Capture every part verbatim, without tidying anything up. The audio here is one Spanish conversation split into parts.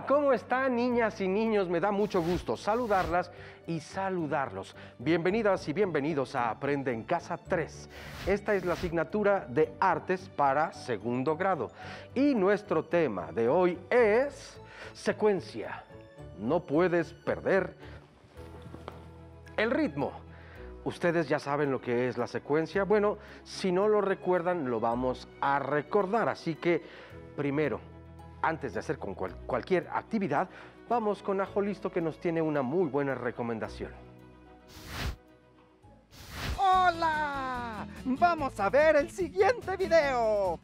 Hola, ¿cómo están, niñas y niños? Me da mucho gusto saludarlas y saludarlos. Bienvenidas y bienvenidos a Aprende en Casa tres. Esta es la asignatura de Artes para segundo grado. Y nuestro tema de hoy es secuencia. No puedes perder el ritmo. ¿Ustedes ya saben lo que es la secuencia? Bueno, si no lo recuerdan, lo vamos a recordar. Así que, primero, antes de hacer con cual, cualquier actividad, vamos con Ajo Listo, que nos tiene una muy buena recomendación. ¡Hola! ¡Vamos a ver el siguiente video!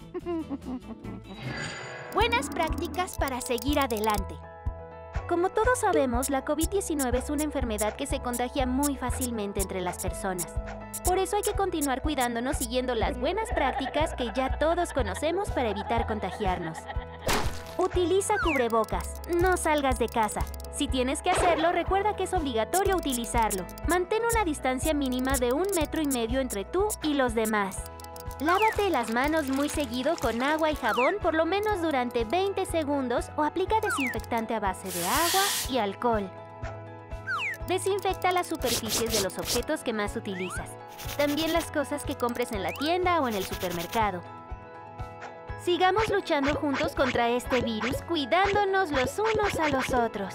Buenas prácticas para seguir adelante. Como todos sabemos, la COVID diecinueve es una enfermedad que se contagia muy fácilmente entre las personas. Por eso hay que continuar cuidándonos siguiendo las buenas prácticas que ya todos conocemos para evitar contagiarnos. Utiliza cubrebocas. No salgas de casa. Si tienes que hacerlo, recuerda que es obligatorio utilizarlo. Mantén una distancia mínima de un metro y medio entre tú y los demás. Lávate las manos muy seguido con agua y jabón por lo menos durante veinte segundos o aplica desinfectante a base de agua y alcohol. Desinfecta las superficies de los objetos que más utilizas. También las cosas que compres en la tienda o en el supermercado. Sigamos luchando juntos contra este virus, cuidándonos los unos a los otros.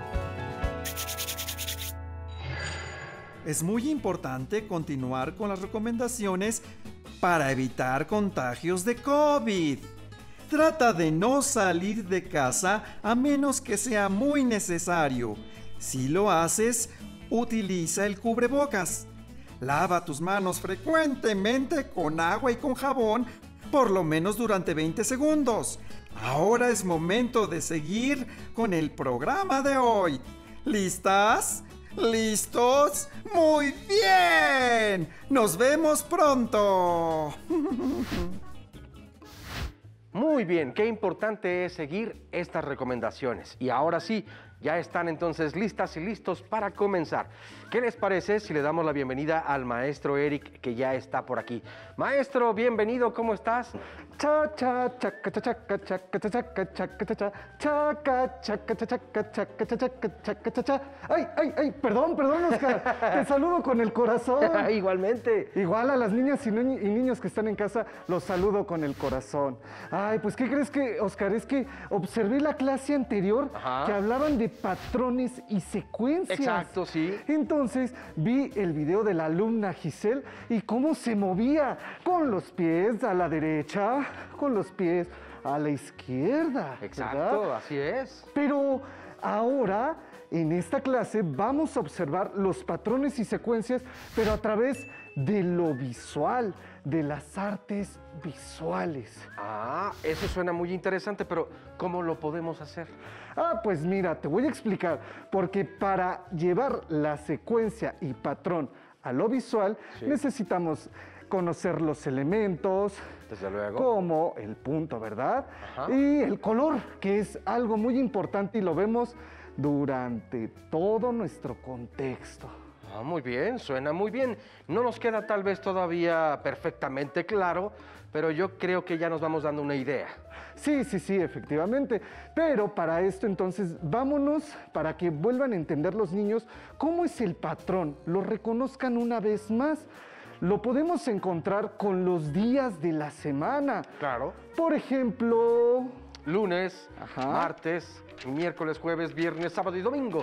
Es muy importante continuar con las recomendaciones para evitar contagios de COVID. Trata de no salir de casa a menos que sea muy necesario. Si lo haces, utiliza el cubrebocas. Lava tus manos frecuentemente con agua y con jabón, por lo menos durante veinte segundos. Ahora es momento de seguir con el programa de hoy. ¿Listas? ¿Listos? ¡Muy bien! ¡Nos vemos pronto! Muy bien, qué importante es seguir estas recomendaciones. Y ahora sí, ya están entonces listas y listos para comenzar. ¿Qué les parece si le damos la bienvenida al maestro Eric, que ya está por aquí? Maestro, bienvenido, ¿cómo estás? Cha cha chaca chaca chaca chaca chaca chaca chaca chaca chaca chaca chaca chaca chaca. Ay, ay, ay, perdón, perdón, Oscar. Te saludo con el corazón. Igualmente. Igual a las niñas y, ni y niños que están en casa, los saludo con el corazón. Ay, pues ¿qué crees que, Oscar? Es que observé la clase anterior. Ajá. Que hablaban de patrones y secuencias. Exacto, sí. Entonces vi el video de la alumna Giselle y cómo se movía con los pies a la derecha, con los pies a la izquierda. Exacto, ¿verdad? Así es. Pero ahora, en esta clase, vamos a observar los patrones y secuencias, pero a través de lo visual, de las artes visuales. Ah, eso suena muy interesante, pero ¿cómo lo podemos hacer? Ah, pues mira, te voy a explicar, porque para llevar la secuencia y patrón a lo visual, sí, necesitamos conocer los elementos, desde luego, como el punto, ¿verdad? Ajá. Y el color, que es algo muy importante y lo vemos durante todo nuestro contexto. Ah, muy bien, suena muy bien. No nos queda tal vez todavía perfectamente claro, pero yo creo que ya nos vamos dando una idea. Sí, sí, sí, efectivamente. Pero para esto entonces vámonos para que vuelvan a entender los niños cómo es el patrón, lo reconozcan una vez más. Lo podemos encontrar con los días de la semana. Claro. Por ejemplo, lunes, ajá, martes, miércoles, jueves, viernes, sábado y domingo.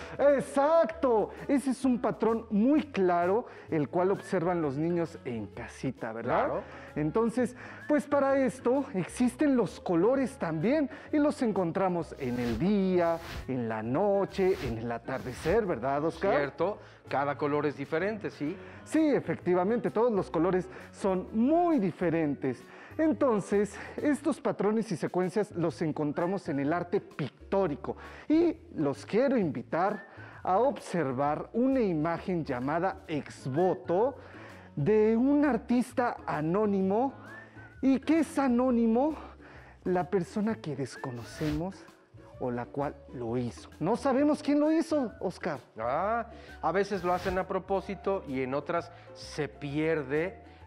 ¡Exacto! Ese es un patrón muy claro, el cual observan los niños en casita, ¿verdad? Claro. Entonces, pues para esto existen los colores también y los encontramos en el día, en la noche, en el atardecer, ¿verdad, Oscar? Cierto, cada color es diferente, ¿sí? Sí, efectivamente, todos los colores son muy diferentes. Entonces, estos patrones y secuencias los encontramos en el arte pictórico y los quiero invitar a observar una imagen llamada Ex Voto de un artista anónimo. ¿Y qué es anónimo? La persona que desconocemos o la cual lo hizo. No sabemos quién lo hizo, Oscar. Ah, a veces lo hacen a propósito y en otras se pierde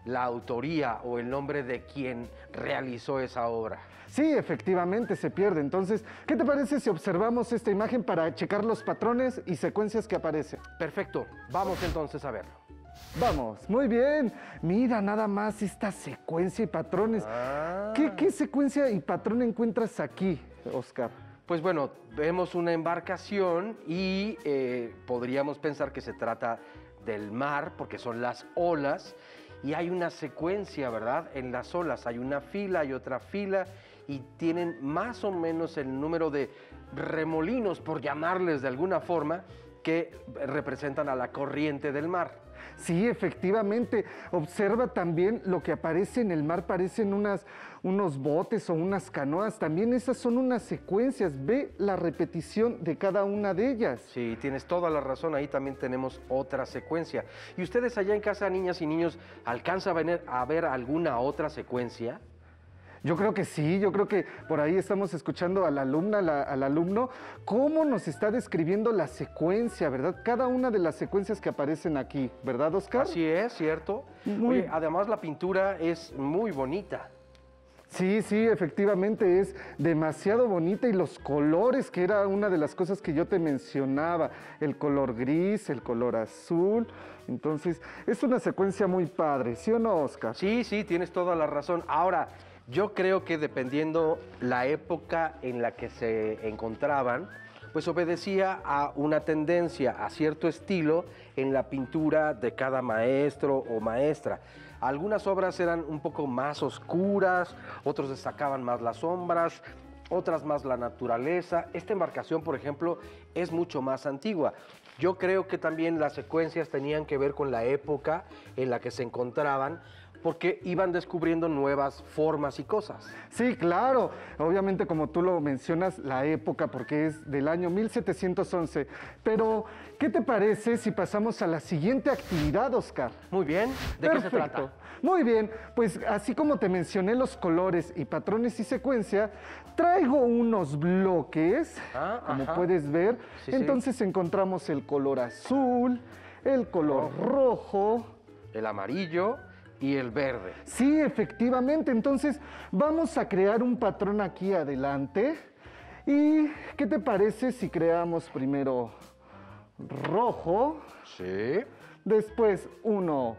la autoría o el nombre de quien realizó esa obra. Sí, efectivamente se pierde. Entonces, ¿qué te parece si observamos esta imagen para checar los patrones y secuencias que aparecen? Perfecto, vamos entonces a verlo. Vamos, muy bien. Mira nada más esta secuencia y patrones. Ah. ¿Qué, qué secuencia y patrón encuentras aquí, Oscar? Pues bueno, vemos una embarcación y eh, podríamos pensar que se trata del mar, porque son las olas, y hay una secuencia, ¿verdad? En las olas hay una fila y otra fila, y tienen más o menos el número de remolinos, por llamarles de alguna forma, que representan a la corriente del mar. Sí, efectivamente. Observa también lo que aparece en el mar, parecen unas, unos botes o unas canoas. También esas son unas secuencias. Ve la repetición de cada una de ellas. Sí, tienes toda la razón. Ahí también tenemos otra secuencia. ¿Y ustedes allá en casa, niñas y niños, alcanzan a ver, a ver alguna otra secuencia? Yo creo que sí, yo creo que por ahí estamos escuchando a la alumna, la, al alumno, cómo nos está describiendo la secuencia, ¿verdad? Cada una de las secuencias que aparecen aquí, ¿verdad, Oscar? Así es, ¿cierto? Muy- Oye, además la pintura es muy bonita. Sí, sí, efectivamente es demasiado bonita y los colores, que era una de las cosas que yo te mencionaba, el color gris, el color azul. Entonces, es una secuencia muy padre, ¿sí o no, Oscar? Sí, sí, tienes toda la razón. Ahora, yo creo que dependiendo la época en la que se encontraban, pues obedecía a una tendencia, a cierto estilo en la pintura de cada maestro o maestra. Algunas obras eran un poco más oscuras, otros destacaban más las sombras, otras más la naturaleza. Esta embarcación, por ejemplo, es mucho más antigua. Yo creo que también las secuencias tenían que ver con la época en la que se encontraban, porque iban descubriendo nuevas formas y cosas. Sí, claro. Obviamente, como tú lo mencionas, la época, porque es del año mil setecientos once. Pero, ¿qué te parece si pasamos a la siguiente actividad, Oscar? Muy bien, ¿de qué se trata? Muy bien, pues así como te mencioné los colores y patrones y secuencia, traigo unos bloques, Ah, como ajá. puedes ver. Sí, sí. Entonces encontramos el color azul, el color rojo. El amarillo y el verde. Sí, efectivamente. Entonces, vamos a crear un patrón aquí adelante. ¿Y qué te parece si creamos primero rojo, Sí, después uno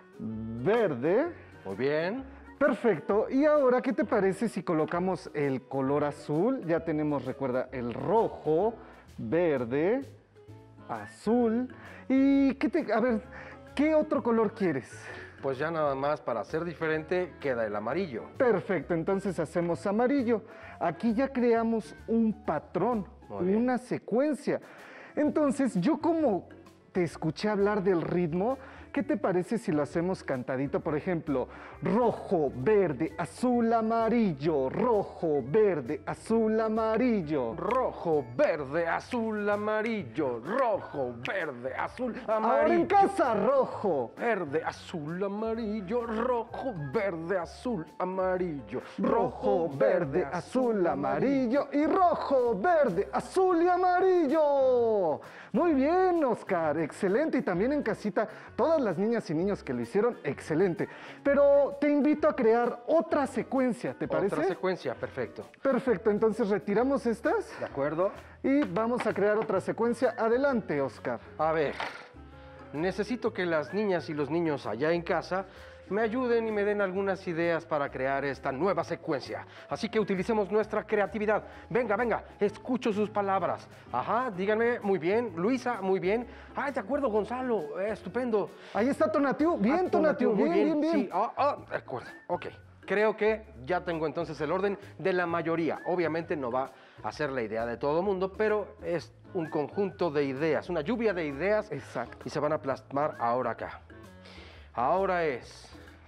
verde? muy bien. Perfecto. Y ahora, ¿qué te parece si colocamos el color azul? Ya tenemos, recuerda, el rojo, verde, azul. ¿Y qué te... A ver, ¿qué otro color quieres? Pues ya nada más para ser diferente queda el amarillo. Perfecto, entonces hacemos amarillo. Aquí ya creamos un patrón, Muy bien. una secuencia. Entonces, yo como te escuché hablar del ritmo, ¿qué te parece si lo hacemos cantadito? Por ejemplo, rojo, verde, azul, amarillo, rojo, verde, azul, amarillo. Rojo, verde, azul, amarillo. Rojo, verde, azul, Ahora en amarillo. casa, rojo. Verde, azul, amarillo. Rojo, verde, azul, amarillo. Rojo, verde, azul, amarillo y rojo, verde, azul y amarillo. Muy bien, Oscar, excelente. Y también en casita, todas las niñas y niños que lo hicieron, excelente. Pero te invito a crear otra secuencia, ¿te parece? Otra secuencia, perfecto. Perfecto, entonces retiramos estas ¿De acuerdo? y vamos a crear otra secuencia. Adelante, Oscar. A ver, necesito que las niñas y los niños allá en casa me ayuden y me den algunas ideas para crear esta nueva secuencia. Así que utilicemos nuestra creatividad. Venga, venga, escucho sus palabras. Ajá, díganme, muy bien. Luisa, muy bien. Ay, de acuerdo, Gonzalo, eh, estupendo. Ahí está Tonatiu. Bien, Ah, Tonatiu, muy bien, bien, bien. Sí, ah, ah, de acuerdo, ok. Creo que ya tengo entonces el orden de la mayoría. Obviamente no va a ser la idea de todo el mundo, pero es un conjunto de ideas, una lluvia de ideas. Exacto. Y se van a plasmar ahora acá. Ahora es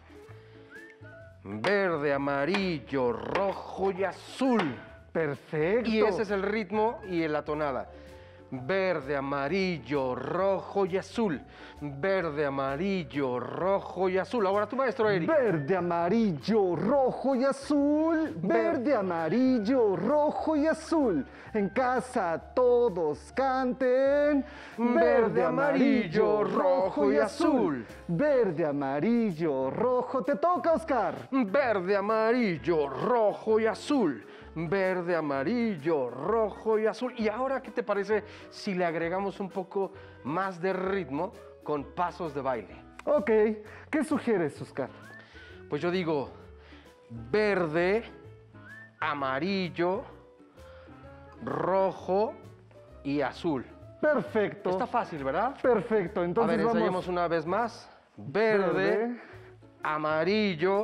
verde, amarillo, rojo y azul. Perfecto. Y ese es el ritmo y la tonada. verde, amarillo, rojo y azul. Verde, amarillo, rojo y azul. Ahora tu maestro, Eric. Verde, amarillo, rojo y azul. Verde, amarillo, rojo y azul. En casa todos canten. Verde, amarillo, rojo y azul. Verde, amarillo, rojo. Te toca, Oscar. Verde, amarillo, rojo y azul. Verde, amarillo, rojo y azul. Y ahora, ¿qué te parece si le agregamos un poco más de ritmo con pasos de baile? Ok, ¿qué sugieres, Oscar? Pues yo digo verde, amarillo, rojo y azul. Perfecto. Está fácil, ¿verdad? Perfecto, entonces A ver, vamos. ensayemos una vez más. Verde, Verde. amarillo,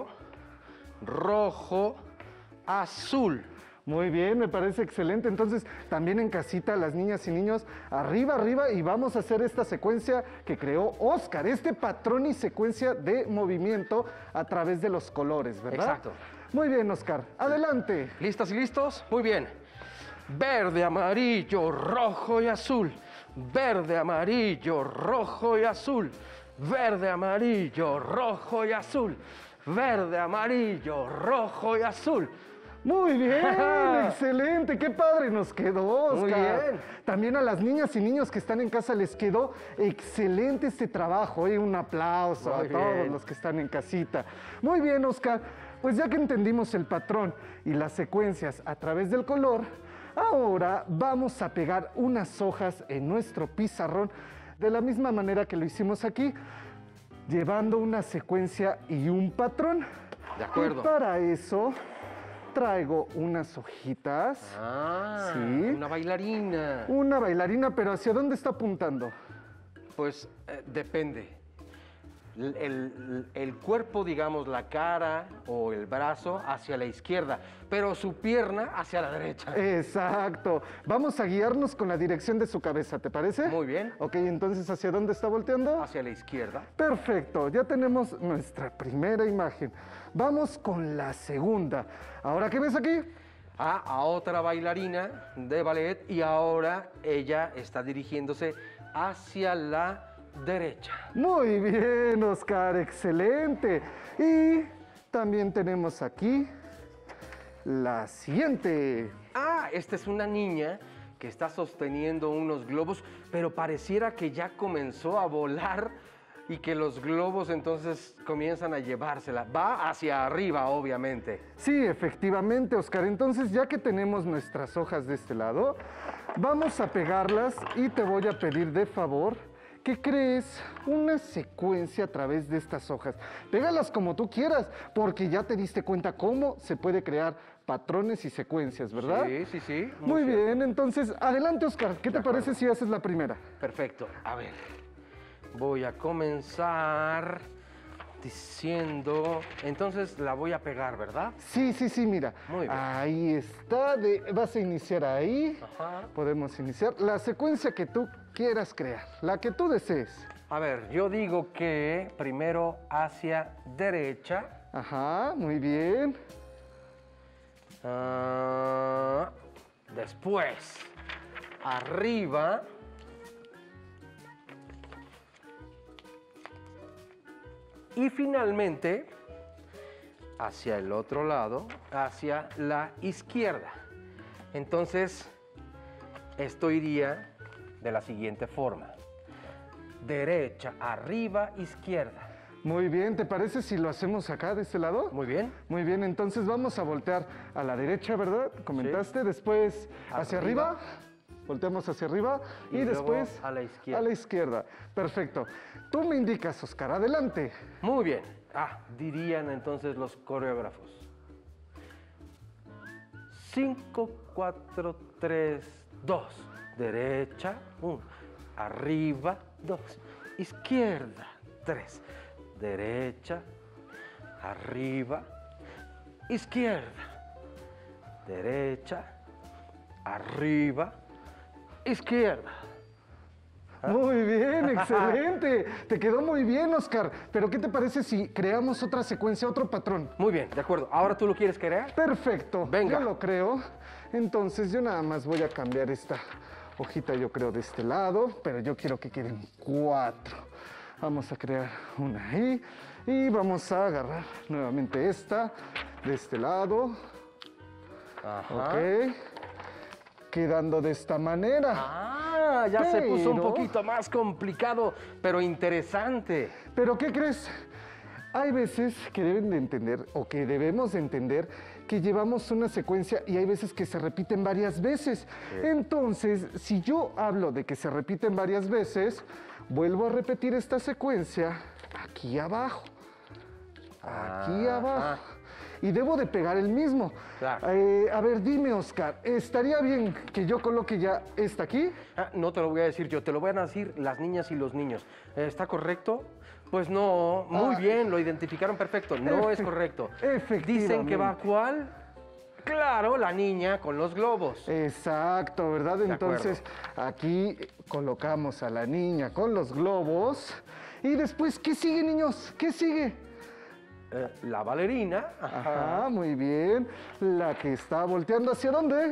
rojo, azul. Muy bien, me parece excelente. Entonces, también en casita, las niñas y niños, arriba, arriba, y vamos a hacer esta secuencia que creó Oscar, este patrón y secuencia de movimiento a través de los colores, ¿verdad? Exacto. Muy bien, Oscar. Adelante. ¿Listas y listos? Muy bien. Verde, amarillo, rojo y azul. Verde, amarillo, rojo y azul. Verde, amarillo, rojo y azul. Verde, amarillo, rojo y azul. Muy bien, excelente, qué padre nos quedó, Oscar. Muy bien. También a las niñas y niños que están en casa les quedó excelente este trabajo, ¿eh? Un aplauso Muy a todos bien. los que están en casita. Muy bien, Oscar, pues ya que entendimos el patrón y las secuencias a través del color, ahora vamos a pegar unas hojas en nuestro pizarrón de la misma manera que lo hicimos aquí, llevando una secuencia y un patrón. De acuerdo. Y para eso traigo unas hojitas. Ah, Sí. una bailarina. Una bailarina, pero ¿hacia dónde está apuntando? Pues eh, depende. El, el- el cuerpo, digamos, la cara o el brazo hacia la izquierda, pero su pierna hacia la derecha. Exacto. Vamos a guiarnos con la dirección de su cabeza, ¿te parece? Muy bien. Ok, entonces, ¿hacia dónde está volteando? Hacia la izquierda. Perfecto, ya tenemos nuestra primera imagen. Vamos con la segunda. ¿Ahora qué ves aquí? A, a otra bailarina de ballet y ahora ella está dirigiéndose hacia la derecha. Muy bien, Oscar, excelente. Y también tenemos aquí la siguiente. Ah, esta es una niña que está sosteniendo unos globos, pero pareciera que ya comenzó a volar y que los globos entonces comienzan a llevársela. Va hacia arriba, obviamente. Sí, efectivamente, Oscar. Entonces, ya que tenemos nuestras hojas de este lado, vamos a pegarlas y te voy a pedir de favor que crees una secuencia a través de estas hojas. Pégalas como tú quieras, porque ya te diste cuenta cómo se puede crear patrones y secuencias, ¿verdad? Sí, sí, sí. Muy cierto. bien, entonces, adelante, Oscar. ¿Qué te De parece acuerdo. si haces la primera? Perfecto. A ver, voy a comenzar diciendo... Entonces la voy a pegar, ¿verdad? Sí, sí, sí, mira. Muy bien. Ahí está. de- vas a iniciar ahí. Ajá. Podemos iniciar la secuencia que tú quieras crear, la que tú desees. A ver, yo digo que primero hacia derecha. Ajá, muy bien. Ah, después, arriba. Y finalmente, hacia el otro lado, hacia la izquierda. Entonces, esto iría de la siguiente forma. Derecha, arriba, izquierda. Muy bien, ¿te parece si lo hacemos acá, de este lado? Muy bien. Muy bien, entonces vamos a voltear a la derecha, ¿verdad? Comentaste, después hacia arriba. Arriba. Volteamos hacia arriba y, Y luego después a la izquierda. A la izquierda. Perfecto. Tú me indicas, Oscar, adelante. Muy bien. Ah, dirían entonces los coreógrafos. cinco, cuatro, tres, dos. Derecha, uno. Arriba, dos. Izquierda, tres. Derecha, arriba, izquierda. Derecha, arriba, izquierda. Muy bien, excelente. Te quedó muy bien, Oscar. Pero ¿qué te parece si creamos otra secuencia, otro patrón? Muy bien, de acuerdo. ¿Ahora tú lo quieres crear? Perfecto. Venga. Yo lo creo. Entonces yo nada más voy a cambiar esta hojita yo creo de este lado, pero yo quiero que queden cuatro. Vamos a crear una ahí y vamos a agarrar nuevamente esta de este lado. Ajá. Ok. Quedando de esta manera. Ah, ya se puso un Pero- poquito más complicado, pero interesante. Pero ¿qué crees? Hay veces que deben de entender o que debemos de entender que llevamos una secuencia y hay veces que se repiten varias veces. Entonces, si yo hablo de que se repiten varias veces, vuelvo a repetir esta secuencia aquí abajo. Aquí Ajá. abajo. Y debo de pegar el mismo. Claro. Eh, a ver, dime, Oscar, ¿estaría bien que yo coloque ya esta aquí? Ah, no te lo voy a decir yo, te lo van a decir las niñas y los niños. ¿Está correcto? Pues no, muy Ah. bien, lo identificaron perfecto. No es Efe- correcto. efectivamente. Dicen que va ¿cuál? Claro, la niña con los globos. Exacto, ¿verdad? Entonces, aquí colocamos a la niña con los globos. Y después, ¿qué sigue, niños? ¿Qué sigue? Eh, la bailarina. Ajá, muy bien. La que está volteando, ¿hacia dónde?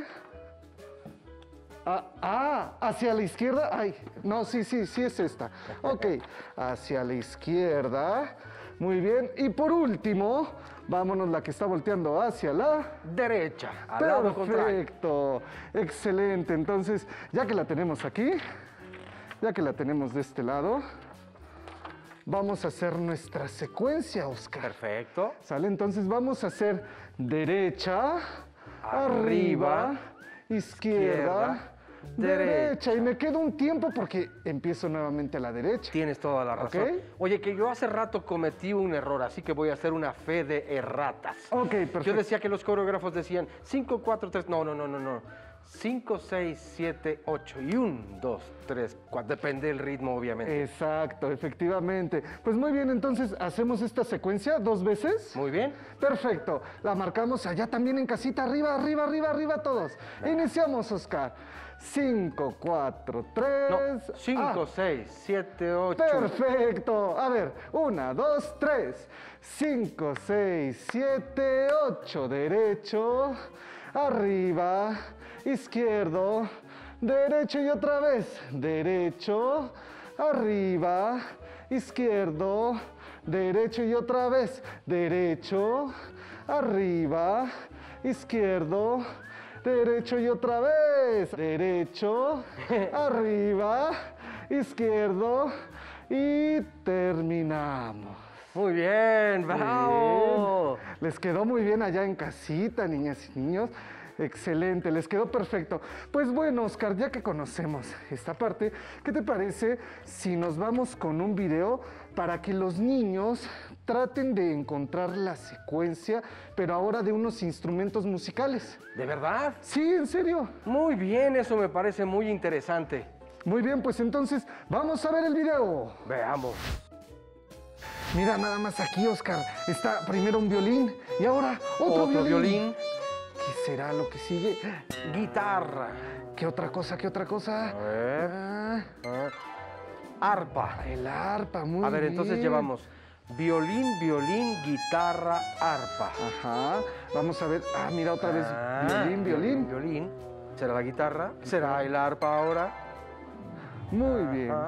Ah, ah, hacia la izquierda. Ay, no, sí, sí, sí es esta. Ok, hacia la izquierda. Muy bien. Y por último, vámonos la que está volteando hacia la Derecha, al lado contrario. Perfecto, excelente. Entonces, ya que la tenemos aquí, ya que la tenemos de este lado, vamos a hacer nuestra secuencia, Oscar. Perfecto. ¿Sale? Entonces vamos a hacer derecha, Arriba, arriba, izquierda, derecha. derecha. Y me queda un tiempo porque empiezo nuevamente a la derecha. Tienes toda la razón. Ok. Oye, que yo hace rato cometí un error, así que voy a hacer una fe de erratas. Ok, perfecto. Yo decía que los coreógrafos decían cinco, cuatro, tres. No, no, no, no, no. cinco, seis, siete, ocho y uno, dos, tres, cuatro. Depende del ritmo, obviamente. Exacto, efectivamente. Pues muy bien, entonces hacemos esta secuencia dos veces. Muy bien. Perfecto. La marcamos allá también en casita. Arriba, arriba, arriba, arriba todos. Iniciamos, Oscar. cinco, cuatro, tres. No, cinco, seis, siete, ocho. Perfecto. A ver, una, dos, tres. cinco, seis, siete, ocho. Derecho, arriba, izquierdo, derecho y otra vez. Derecho, arriba, izquierdo, derecho y otra vez. Derecho, arriba, izquierdo, derecho y otra vez. Derecho, arriba, izquierdo y terminamos. Muy bien, Muy bravo. bien. Les quedó muy bien allá en casita, niñas y niños. Excelente, les quedó perfecto. Pues bueno, Oscar, ya que conocemos esta parte, ¿qué te parece si nos vamos con un video para que los niños traten de encontrar la secuencia, pero ahora de unos instrumentos musicales? ¿De verdad? Sí, en serio. Muy bien, eso me parece muy interesante. Muy bien, pues entonces vamos a ver el video. Veamos. Mira nada más aquí, Oscar. Está primero un violín y ahora otro, Otro violín. ¿Qué será lo que sigue? Guitarra. ¿Qué otra cosa? ¿Qué otra cosa? A ver. Ah, Ah, Arpa. el arpa, muy A ver, entonces bien. llevamos violín, violín, guitarra, arpa. Ajá. Vamos a ver. Ah, mira otra vez. Ah, Violín, violín. Violín. ¿Será la guitarra? ¿Será el arpa ahora? Muy bien. Ajá.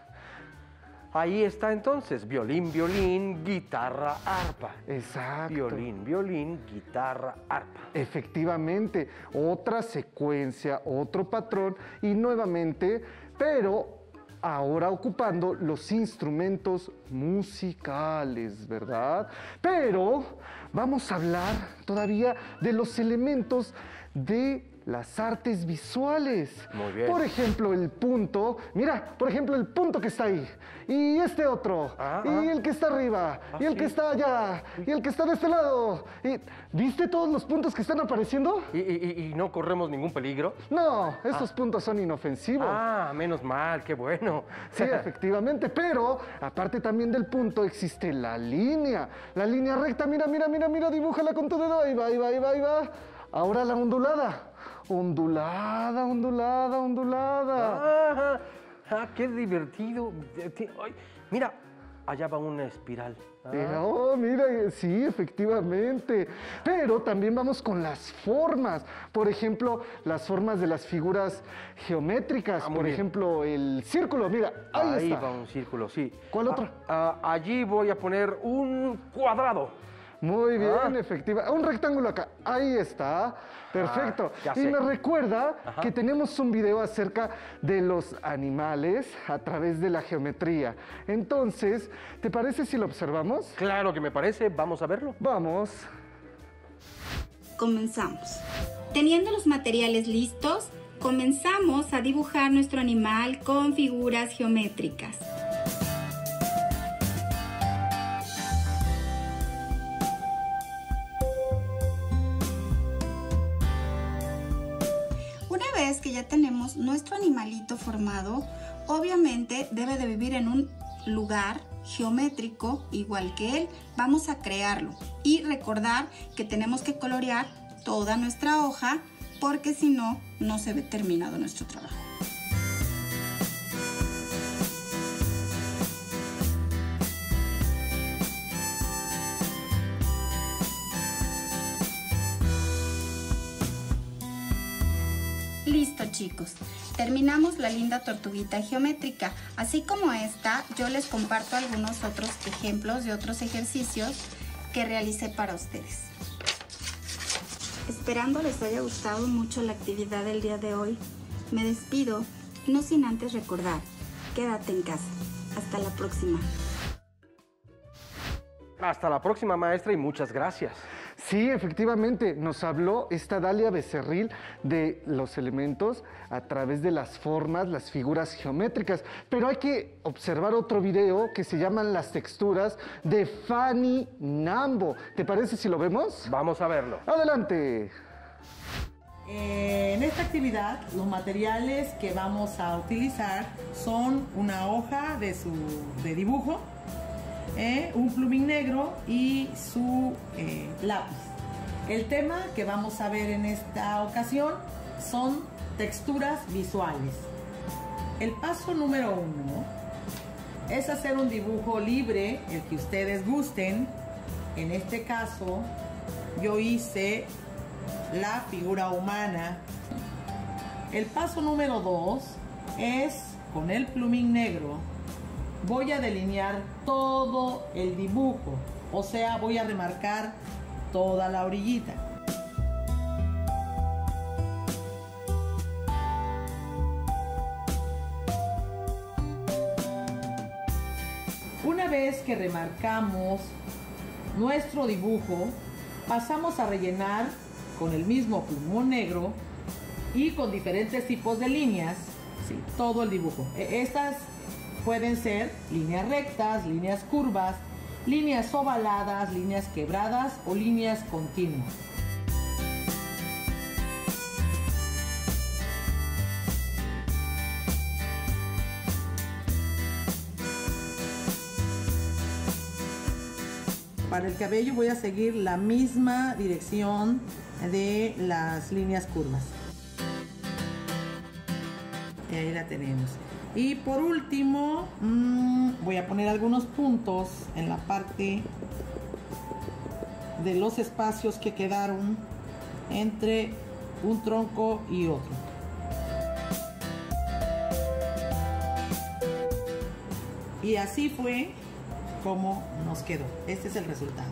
Ahí está entonces, violín, violín, guitarra, arpa. Exacto. Violín, violín, guitarra, arpa. Efectivamente, otra secuencia, otro patrón y nuevamente, pero ahora ocupando los instrumentos musicales, ¿verdad? Pero vamos a hablar todavía de los elementos de las artes visuales. Muy bien. Por ejemplo, el punto. Mira, por ejemplo, el punto que está ahí. Y este otro. Ah, y ah. el que está arriba. Ah, y el sí. que está allá. Y el que está de este lado. Y, ¿viste todos los puntos que están apareciendo? ¿Y, y- y no corremos ningún peligro? No, estos puntos son inofensivos. Ah, menos mal, qué bueno. Sí, efectivamente, pero aparte también del punto existe la línea. La línea recta, mira, mira, mira, mira, dibújala con tu dedo. Ahí va, ahí va, ahí va, ahí va. Ahora la ondulada. Ondulada, ondulada, ondulada. Ah, ah, qué divertido. Ay, mira, allá va una espiral. Ah. Eh, oh, mira, sí, efectivamente. Pero también vamos con las formas. Por ejemplo, las formas de las figuras geométricas. Ah, muy Por bien. ejemplo, el círculo, mira, ahí, Ahí está. va un círculo, sí. ¿Cuál otra? Ah, ah, allí voy a poner un cuadrado. Muy bien, Ah. efectiva. Un rectángulo acá. Ahí está. Perfecto. Ah, ya y sé. me recuerda Ajá. que tenemos un video acerca de los animales a través de la geometría. Entonces, ¿te parece si lo observamos? Claro que me parece, vamos a verlo. Vamos. Comenzamos. Teniendo los materiales listos, comenzamos a dibujar nuestro animal con figuras geométricas. Una vez que ya tenemos nuestro animalito formado, obviamente debe de vivir en un lugar geométrico igual que él. Vamos a crearlo y recordar que tenemos que colorear toda nuestra hoja porque si no, no se ve terminado nuestro trabajo. Listo, chicos, terminamos la linda tortuguita geométrica. Así como esta, yo les comparto algunos otros ejemplos de otros ejercicios que realicé para ustedes. Esperando les haya gustado mucho la actividad del día de hoy, me despido, no sin antes recordar, quédate en casa. Hasta la próxima. Hasta la próxima, maestra, y muchas gracias. Sí, efectivamente, nos habló esta Dalia Becerril de los elementos a través de las formas, las figuras geométricas. Pero hay que observar otro video que se llaman Las texturas de Fanny Nambo. ¿Te parece si lo vemos? Vamos a verlo. Adelante. Eh, en esta actividad, los materiales que vamos a utilizar son una hoja de, su, de dibujo, eh, un plumín negro y su eh, lápiz. El tema que vamos a ver en esta ocasión son texturas visuales. El paso número uno es hacer un dibujo libre, el que ustedes gusten. En este caso, yo hice la figura humana. El paso número dos es, con el plumín negro, voy a delinear todo el dibujo, o sea, voy a remarcar toda la orillita. Una vez que remarcamos nuestro dibujo, pasamos a rellenar con el mismo plumón negro y con diferentes tipos de líneas, sí, todo el dibujo. Estas pueden ser líneas rectas, líneas curvas, líneas ovaladas, líneas quebradas o líneas continuas. Para el cabello voy a seguir la misma dirección de las líneas curvas. Y ahí la tenemos. Y por último, mmm, voy a poner algunos puntos en la parte de los espacios que quedaron entre un tronco y otro. Y así fue como nos quedó. Este es el resultado.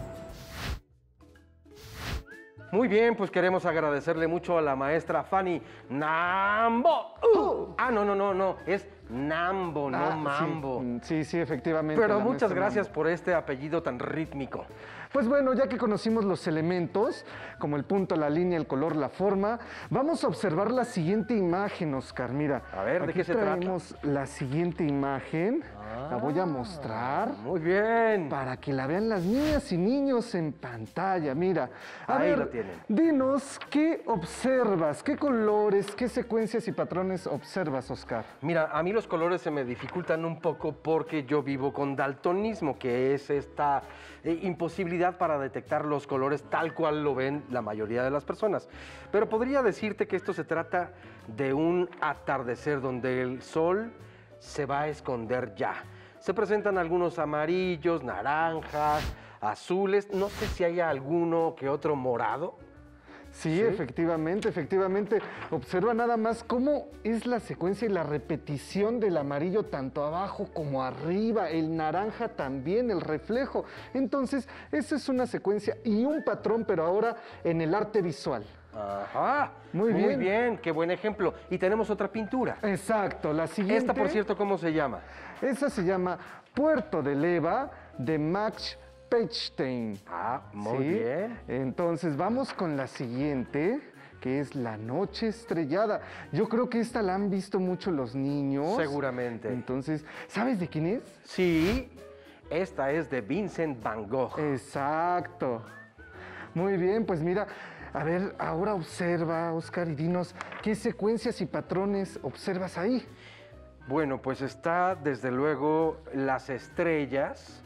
Muy bien, pues queremos agradecerle mucho a la maestra Fanny Nambo. Uh, ah, no, no, no, no, es Nambo, no Ah, Mambo. Sí, sí, sí, efectivamente. Pero la muchas maestra gracias Nambo. por este apellido tan rítmico. Pues bueno, ya que conocimos los elementos, como el punto, la línea, el color, la forma, vamos a observar la siguiente imagen, Oscar. Mira, A ver, ¿de aquí qué se trata? traemos la siguiente imagen. La voy a mostrar Muy bien. para que la vean las niñas y niños en pantalla. Mira, a Ahí ver, lo tienen. dinos, ¿qué observas? ¿Qué colores, qué secuencias y patrones observas, Oscar? Mira, a mí los colores se me dificultan un poco porque yo vivo con daltonismo, que es esta eh, imposibilidad para detectar los colores tal cual lo ven la mayoría de las personas. Pero podría decirte que esto se trata de un atardecer donde el sol se va a esconder ya. se presentan algunos amarillos, naranjas, azules. No sé si hay alguno que otro morado. Sí, Sí. efectivamente, efectivamente. Observa nada más cómo es la secuencia y la repetición del amarillo tanto abajo como arriba, el naranja también, el reflejo. Entonces, esa es una secuencia y un patrón, pero ahora en el arte visual. Ajá. Muy Muy bien. bien, qué buen ejemplo. Y tenemos otra pintura. Exacto, la siguiente. Esta, por cierto, ¿cómo se llama? Esa se llama Puerto de Leva de Max Pechstein. Ah, muy ¿Sí? bien. Entonces vamos con la siguiente, que es La Noche Estrellada. Yo creo que esta la han visto mucho los niños. Seguramente. Entonces, ¿sabes de quién es? Sí, esta es de Vincent Van Gogh. Exacto. Muy bien, pues mira, a ver, ahora observa, Oscar, y dinos, ¿qué secuencias y patrones observas ahí? Bueno, pues está desde luego las estrellas.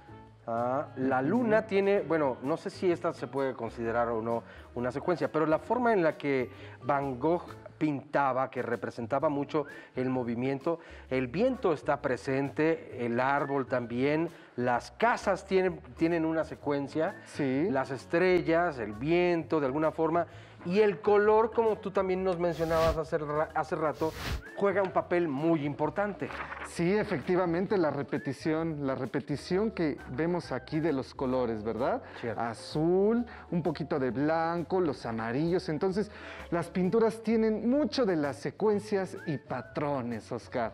Ah, la luna tiene, bueno, no sé si esta se puede considerar o no una secuencia, pero la forma en la que Van Gogh pintaba, que representaba mucho el movimiento, el viento está presente, el árbol también, las casas tienen, tienen una secuencia, Sí. las estrellas, el viento, de alguna forma, y el color, como tú también nos mencionabas hace, ra- hace rato, juega un papel muy importante. Sí, efectivamente, la repetición, la repetición que vemos aquí de los colores, ¿verdad? Cierto. Azul, un poquito de blanco, los amarillos. Entonces, las pinturas tienen mucho de las secuencias y patrones, Oscar.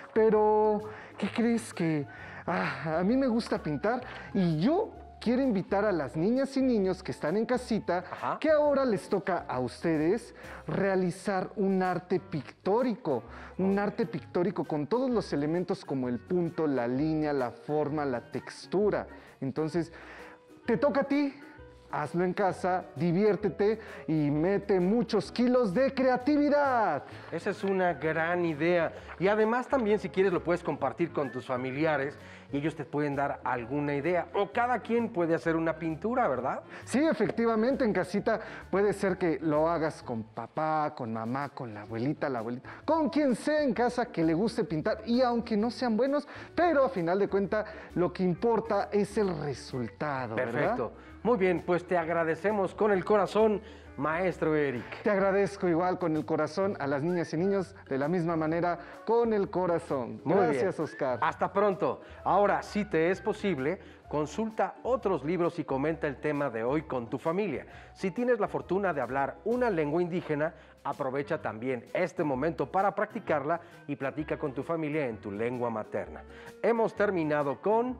Pero, ¿qué crees que ah, a mí me gusta pintar y yo quiero invitar a las niñas y niños que están en casita, Ajá. que ahora les toca a ustedes realizar un arte pictórico, un arte pictórico con todos los elementos como el punto, la línea, la forma, la textura. Entonces, te toca a ti, hazlo en casa, diviértete y mete muchos kilos de creatividad. Esa es una gran idea. Y además también, si quieres, lo puedes compartir con tus familiares y ellos te pueden dar alguna idea. O cada quien puede hacer una pintura, ¿verdad? Sí, efectivamente, en casita puede ser que lo hagas con papá, con mamá, con la abuelita, la abuelita, con quien sea en casa que le guste pintar. Y aunque no sean buenos, pero a final de cuentas lo que importa es el resultado, ¿verdad? Perfecto. Muy bien, pues te agradecemos con el corazón, maestro Eric. Te agradezco igual con el corazón a las niñas y niños, de la misma manera con el corazón. Muy Gracias, bien. Oscar. Hasta pronto. Ahora, si te es posible, consulta otros libros y comenta el tema de hoy con tu familia. Si tienes la fortuna de hablar una lengua indígena, aprovecha también este momento para practicarla y platica con tu familia en tu lengua materna. Hemos terminado con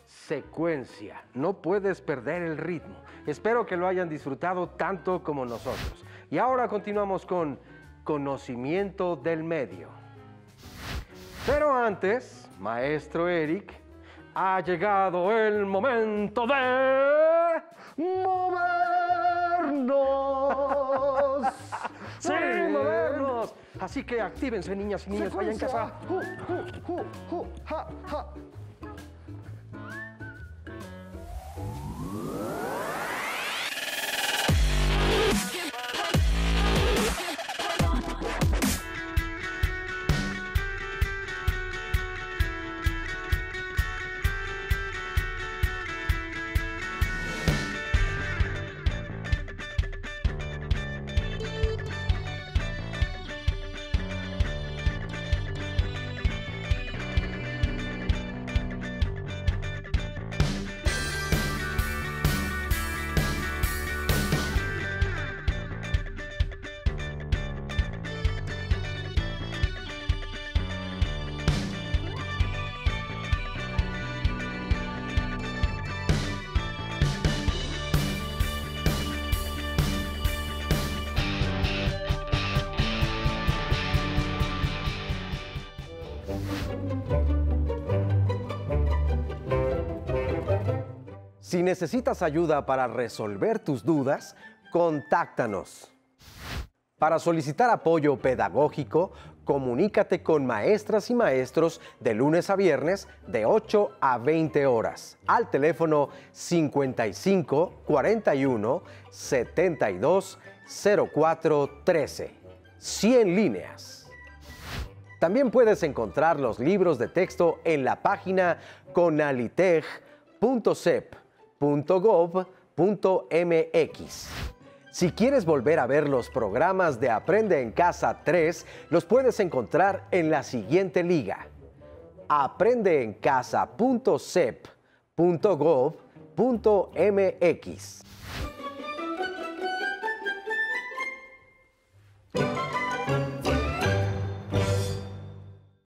secuencia. No puedes perder el ritmo. Espero que lo hayan disfrutado tanto como nosotros. Y ahora continuamos con conocimiento del medio. Pero antes, maestro Eric, ha llegado el momento de ¡movernos! sí, Muy bien. movernos. Así que actívense, niñas y niños, allá en Secuencia. casa. Ju, ju, ju, ju, ja, ja. Si necesitas ayuda para resolver tus dudas, contáctanos. Para solicitar apoyo pedagógico, comunícate con maestras y maestros de lunes a viernes de ocho a veinte horas al teléfono cincuenta y cinco, cuarenta y uno, setenta y dos, cero cuatro, trece. cien líneas. También puedes encontrar los libros de texto en la página conaliteg punto sep punto gov punto mx. Si quieres volver a ver los programas de Aprende en Casa tres, los puedes encontrar en la siguiente liga: aprende en casa punto sep punto gov punto mx.